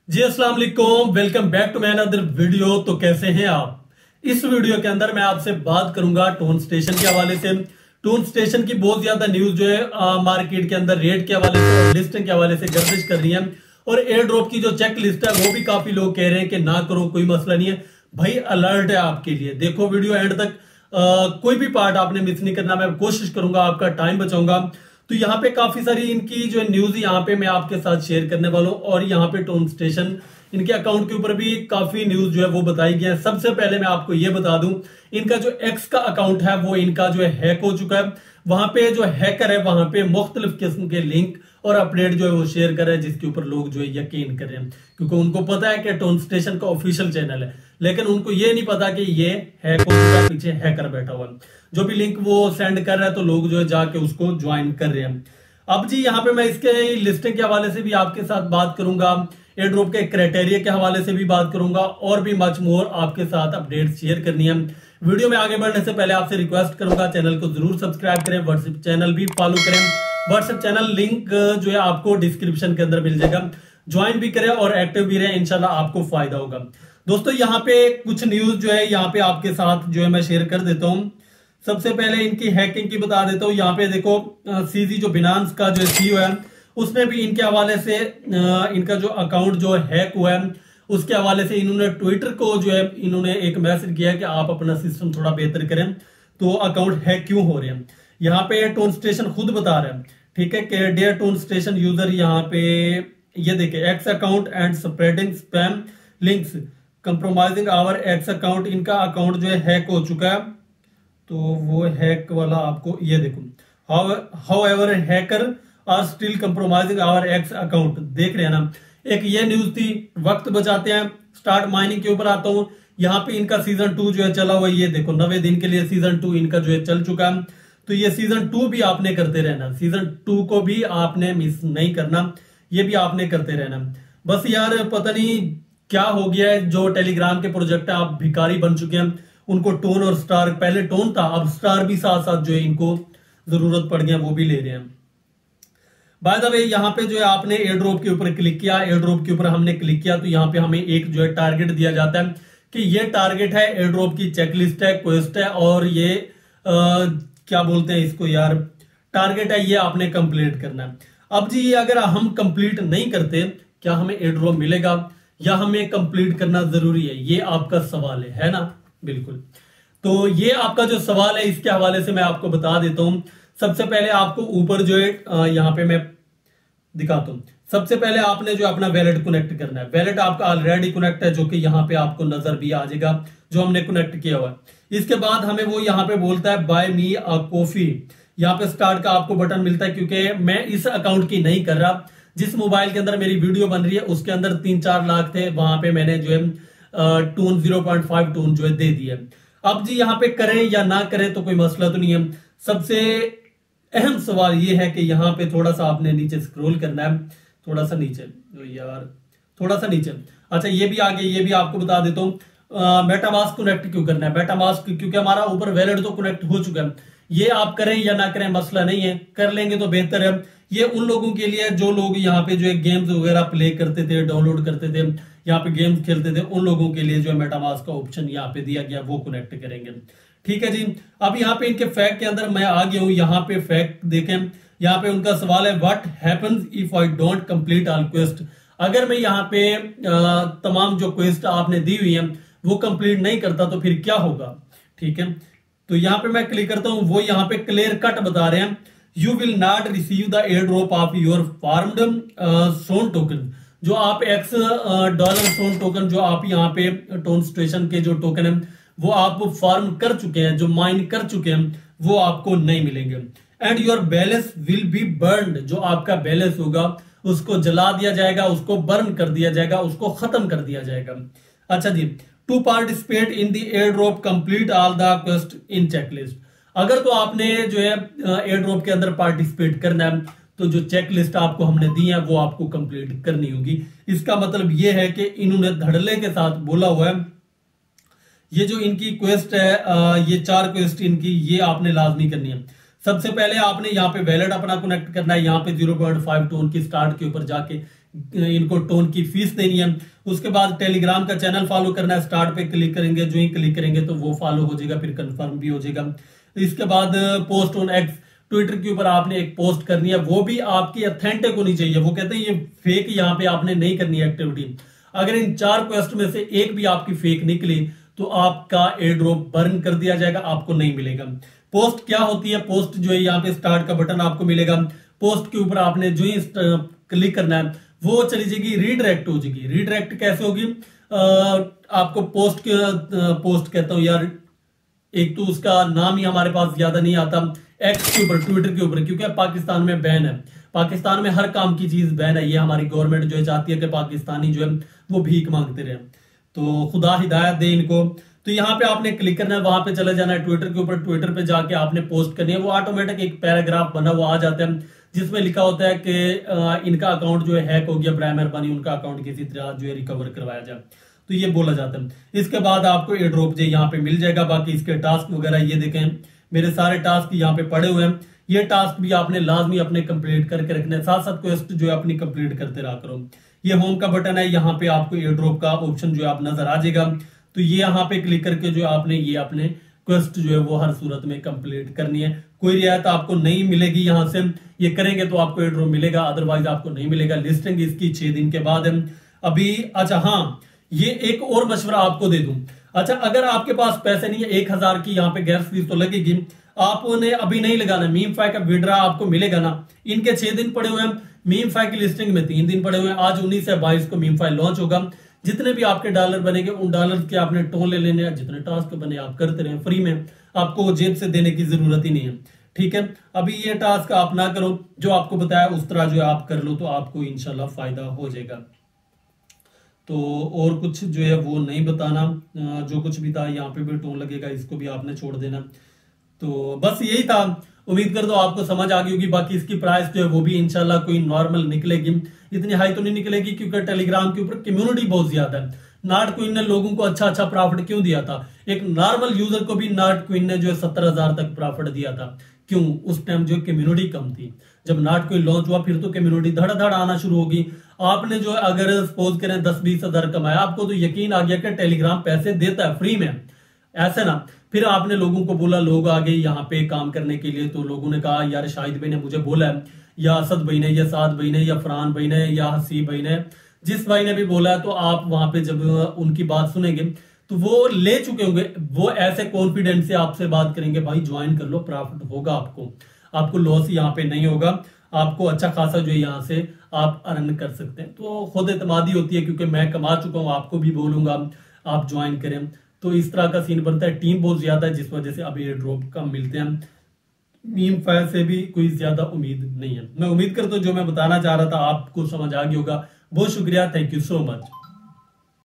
जी अस्सलाम वालेकुम, welcome back to my another video. तो कैसे हैं आप। इस वीडियो के अंदर मैं आपसे बात करूंगा टोन स्टेशन के हवाले से। टोन स्टेशन की बहुत ज्यादा न्यूज जो है मार्केट के अंदर रेट के हवाले से और लिस्टिंग के हवाले से गर्दिश कर रही है। और एयर ड्रॉप की जो चेक लिस्ट है वो भी काफी लोग कह रहे हैं कि ना करो, कोई मसला नहीं है भाई, अलर्ट है आपके लिए। देखो वीडियो एंड तक, कोई भी पार्ट आपने मिस नहीं करना। मैं कोशिश करूंगा, आपका टाइम बचाऊंगा। तो यहाँ पे काफी सारी इनकी जो न्यूज यहाँ पे मैं आपके साथ शेयर करने वाला हूँ। और यहाँ पे टोन स्टेशन इनके अकाउंट के ऊपर भी काफी न्यूज जो है वो बताई गई है। सबसे पहले मैं आपको ये बता दूं, इनका जो एक्स का अकाउंट है वो इनका जो है हैक हो चुका है। वहां पे जो हैकर है वहां पे मुख्तलिफ किस्म के लिंक और अपडेट जो है वो शेयर कर रहे हैं, जिसके ऊपर लोग जो है यकीन कर रहे हैं, क्योंकि उनको पता है कि टोन स्टेशन का ऑफिशियल चैनल है। लेकिन उनको ये नहीं पता कि ये हैक हो चुका है, पीछे हैकर बैठा हुआ है। जो भी लिंक वो सेंड कर रहा है तो लोग जो है जाके उसको ज्वाइन कर रहे हैं। अब जी यहाँ पे मैं इसके लिस्टिंग के हवाले से भी आपके साथ बात करूंगा, एयर ड्रॉप के क्राइटेरिया के हवाले से भी बात करूंगा, और भी मच मोर आपके साथ अपडेट शेयर करनी है। वीडियो में आगे बढ़ने से पहले आपसे रिक्वेस्ट करूंगा, चैनल को जरूर सब्सक्राइब करें, व्हाट्सएप चैनल भी फॉलो करें। व्हाट्सएप चैनल लिंक जो है आपको डिस्क्रिप्शन के अंदर मिल जाएगा, ज्वाइन भी करें और एक्टिव भी रहें, इंशाल्लाह आपको फायदा होगा। दोस्तों यहाँ पे कुछ न्यूज जो है यहाँ पे आपके साथ जो है मैं शेयर कर देता हूँ। सबसे पहले इनकी हैकिंग की बता देता हूँ। यहाँ पे देखो सीजी जो बिनांस का जो सीईओ है उसने भी इनके हवाले से इनका जो अकाउंट जो हैक हुआ है उसके हवाले से इन्होंने ट्विटर को जो है इन्होंने एक मैसेज किया है कि आप अपना सिस्टम थोड़ा बेहतर करें, तो अकाउंट हैक क्यों हो रहे हैं। यहाँ पे टोन स्टेशन खुद बता रहे हैं, ठीक है, कि डियर टोन स्टेशन यूजर, यहाँ पे ये देखे X account and spreading spam links compromising our X account. इनका अकाउंट जो है हैक हो चुका है, तो वो हैक वाला आपको ये देखो, however hacker are still compromising our X account. देख रहे हैं ना, एक ये न्यूज थी। वक्त बचाते हैं, स्टार्ट माइनिंग के ऊपर आता हूं। यहाँ पे इनका सीजन 2 जो है चला हुआ है, ये देखो 90 दिन के लिए सीजन 2 इनका जो है चल चुका है। तो ये सीजन 2 भी आपने करते रहना, सीजन 2 को भी आपने मिस नहीं करना, ये भी आपने करते रहना। बस यार पता नहीं क्या हो गया है, जो टेलीग्राम के प्रोजेक्ट है आप भिखारी बन चुके हैं। उनको टोन और स्टार, पहले टोन था अब स्टार भी साथ साथ जो है इनको जरूरत पड़ गया, वो भी ले रहे हैं। बाय द वे यहाँ पे जो है आपने एयर ड्रॉप के ऊपर क्लिक किया, एयर ड्रॉप के ऊपर हमने क्लिक किया तो यहाँ पे हमें एक जो है टारगेट दिया जाता है कि ये टारगेट है, एयर ड्रॉप की चेकलिस्ट है, क्वेस्ट है, और ये क्या बोलते हैं इसको यार, टारगेट है, ये आपने कंप्लीट करना है। अब जी अगर हम कंप्लीट नहीं करते, क्या हमें एयर ड्रॉप मिलेगा या हमें कंप्लीट करना जरूरी है, ये आपका सवाल है ना। बिल्कुल, तो ये आपका जो सवाल है इसके हवाले से मैं आपको बता देता हूं। सबसे पहले आपको ऊपर जो है यहाँ पे मैं दिखाता हूं। सबसे पहले आपने जो अपना वैलेट कनेक्ट करना है। वैलेट आपका ऑलरेडी कनेक्ट है, जो कि यहाँ पे आपको नजर भी आ जाएगा, जो हमने कनेक्ट किया हुआ है। इसके बाद हमें वो यहाँ पे बोलता है बाय मी अ कॉफी। यहाँ पे स्टार्ट का आपको बटन मिलता है, क्योंकि मैं इस अकाउंट की नहीं कर रहा। जिस मोबाइल के अंदर मेरी वीडियो बन रही है उसके अंदर 3-4 लाख थे, वहां पे मैंने जो है टून 0.5 टून जो है दे दिया। अब जी यहाँ पे करें या ना करें तो कोई मसला तो नहीं है। सबसे अहम सवाल ये है कि यहाँ पे थोड़ा सा आपने नीचे स्क्रॉल करना है, थोड़ा सा नीचे, तो यार थोड़ा सा नीचे। अच्छा ये भी आगे, ये भी आपको बता देता हूँ मेटामास्क कनेक्ट क्यों करना है। मेटामास्क क्योंकि हमारा ऊपर वैलेट तो कनेक्ट हो चुका है। ये आप करें या ना करें मसला नहीं है, कर लेंगे तो बेहतर है। ये उन लोगों के लिए जो लोग यहाँ पे जो है गेम्स वगैरह प्ले करते थे, डाउनलोड करते थे, यहाँ पे गेम्स खेलते थे, उन लोगों के लिए जो है मेटामास्क का ऑप्शन यहाँ पे दिया गया, वो कनेक्ट करेंगे। ठीक है जी। अब यहाँ पे इनके फैक्ट के अंदर मैं आ गया हूँ। यहाँ पे फैक्ट देखें, यहाँ पे उनका सवाल है what happens if I don't complete all quest. अगर मैं यहाँ पे तमाम जो क्वेस्ट आपने दी हुई है वो कंप्लीट नहीं करता तो फिर क्या होगा। ठीक है, तो यहाँ पे मैं क्लिक करता हूँ, वो यहाँ पे क्लियर कट बता रहे हैं, you will not receive the airdrop of your farmed soon token. जो आप एक्स डॉलर सोन टोकन जो आप यहाँ पे टोन स्टेशन के जो टोकन है वो आप फार्म कर चुके हैं, जो माइन कर चुके हैं, वो आपको नहीं मिलेंगे। And your balance will be burned. जो आपका बैलेंस होगा उसको जला दिया जाएगा, उसको बर्न कर दिया जाएगा, उसको खत्म कर दिया जाएगा। अच्छा जी, to participate in the airdrop complete all the quest in checklist. अगर तो आपने जो है एयर ड्रॉप के अंदर पार्टिसिपेट करना है तो जो चेक लिस्ट आपको हमने दी है वो आपको कंप्लीट करनी होगी। इसका मतलब ये है कि इन्होंने धड़ल्ले के साथ बोला हुआ है, ये जो इनकी क्वेस्ट है, ये 4 क्वेस्ट इनकी, ये आपने लाजमी करनी है। सबसे पहले आपने यहाँ पे वैलेट अपना कनेक्ट करना है। यहाँ पे 0.5 टोन की स्टार्ट के ऊपर जाके इनको टोन की फीस देनी है। उसके बाद टेलीग्राम का चैनल फॉलो करना है, स्टार्ट पे क्लिक करेंगे, जो ही क्लिक करेंगे तो वो फॉलो हो जाएगा, फिर कंफर्म भी हो जाएगा। इसके बाद पोस्ट ऑन एक्स, ट्विटर के ऊपर आपने एक पोस्ट करनी है, वो भी आपकी ऑथेंटिक होनी चाहिए। वो कहते हैं ये फेक यहाँ पे आपने नहीं करनी है एक्टिविटी। अगर इन 4 क्वेस्ट में से एक भी आपकी फेक निकली तो आपका एयर ड्रॉप बर्न कर दिया जाएगा, आपको नहीं मिलेगा। पोस्ट क्या होती है? पोस्ट जो है यहाँ पे स्टार्ट का बटन आपको मिलेगा, पोस्ट के ऊपर आपने जो ही क्लिक करना है वो चली जाएगी, रीडायरेक्ट हो जाएगी। रीडायरेक्ट कैसे होगी? आपको पोस्ट कहता हूं यार, एक तो उसका नाम ही हमारे पास ज्यादा नहीं आता, एक्स के ऊपर, ट्विटर के ऊपर, क्योंकि पाकिस्तान में बैन है। पाकिस्तान में हर काम की चीज बैन है। ये हमारी गवर्नमेंट जो है चाहती है कि पाकिस्तानी जो है वो भीख मांगते रहे, तो खुदा हिदायत दे इनको। तो यहाँ पे आपने क्लिक करना है, वहां पे चले जाना है ट्विटर के ऊपर, ट्विटर पे जाके आपने पोस्ट करनी है। वो ऑटोमेटिक एक पैराग्राफ बना हुआ आ जाता है जिसमें लिखा होता है कि इनका अकाउंट जो है हैक हो गया, बराए मेहरबानी उनका अकाउंट किसी तरह जो है रिकवर करवाया जाए, तो ये बोला जाता है। इसके बाद आपको एयर ड्रॉप जो यहाँ पे मिल जाएगा। बाकी इसके टास्क वगैरह ये देखें, मेरे सारे टास्क यहाँ पे पड़े हुए हैं। ये टास्क भी आपने लाजमी अपने कंप्लीट करके रखने, साथ साथ क्वेस्ट जो है अपनी कंप्लीट करते रहा करो। ये होम का बटन है, यहाँ पे आपको एयर ड्रॉप का ऑप्शन जो है आप नजर आ जाएगा, तो ये यहाँ पे क्लिक करके जो आपने ये अपने क्वेस्ट जो है वो हर सूरत में कंप्लीट करनी है। कोई रियायत आपको नहीं मिलेगी यहाँ से, ये करेंगे तो आपको एयर ड्रॉप मिलेगा, अदरवाइज आपको नहीं मिलेगा। लिस्टिंग इसकी 6 दिन के बाद है अभी। अच्छा हाँ, ये एक और मशवरा आपको दे दूं। अच्छा, अगर आपके पास पैसे नहीं है, 1000 की यहाँ पे गैस फीस तो लगेगी, आपने अभी नहीं लगाना। मीम फाई का विड्रा आपको मिलेगा ना, इनके 6 दिन पड़े हुए हैं, मीम फाई की लिस्टिंग में 3 दिन पड़े हुए हैं। आज 19 से 22 को मीम फाई लॉन्च होगा। जितने भी आपके डॉलर बनेंगे उन डॉलर के आपने टोन ले लेने हैं, जितने टास्क बने आप करते रहे फ्री में, आपको जेब से देने की जरूरत ही नहीं है, ठीक है। अभी ये टास्क आप ना करो, जो आपको बताया उस तरह जो है आप कर लो, तो आपको इंशाल्लाह फायदा हो जाएगा। तो और कुछ जो है वो नहीं बताना, जो कुछ भी था यहाँ पे भी टोन लगेगा, इसको भी आपने छोड़ देना। तो बस यही था, उम्मीद कर दो आपको समझ आ गई होगी। बाकी इसकी प्राइस जो है वो भी इंशाल्लाह कोई नॉर्मल निकलेगी, इतनी हाई तो नहीं निकलेगी, क्योंकि टेलीग्राम के ऊपर कम्युनिटी बहुत ज्यादा है। नाट क्वीन ने लोगों को अच्छा प्रॉफिट क्यों दिया था? एक नॉर्मल यूजर को भी नाट क्वीन ने जो है 70,000 तक प्रॉफिट दिया था। क्यों? उस टाइम जो कम्युनिटी कम थी। जब नाट क्वीन लॉन्च हुआ फिर तो कम्युनिटी धड़ आना शुरू होगी। आपने जो अगर सपोज करें 10-20 हजार कमाया, आपको तो यकीन आ गया कि टेलीग्राम पैसे देता है फ्री में, ऐसे ना। फिर आपने लोगों को बोला, लोग आ गए यहाँ पे काम करने के लिए, तो लोगों ने कहा यार शाहिद भाई ने मुझे बोला है, या असद भाई ने, या साद भाई ने, या फरहान भाई ने, या हसीब भाई ने, जिस भाई ने भी बोला है, तो आप वहां पे जब उनकी बात सुनेंगे तो वो ले चुके होंगे, वो ऐसे कॉन्फिडेंस से आपसे बात करेंगे, भाई ज्वाइन कर लो, प्रॉफिट होगा आपको लॉस यहाँ पे नहीं होगा, आपको अच्छा खासा जो है यहाँ से आप अर्न कर सकते हैं। तो खुद एतमादी होती है, क्योंकि मैं कमा चुका हूँ, आपको भी बोलूंगा आप ज्वाइन करें। तो इस तरह का सीन बनता है। टीम बहुत ज्यादा है, जिस वजह से अब एयर ड्रॉप कम मिलते हैं। मीम फायर से भी कोई ज्यादा उम्मीद नहीं है। मैं उम्मीद करता हूँ जो मैं बताना चाह रहा था आपको समझ आ गया होगा। बहुत शुक्रिया, थैंक यू सो मच।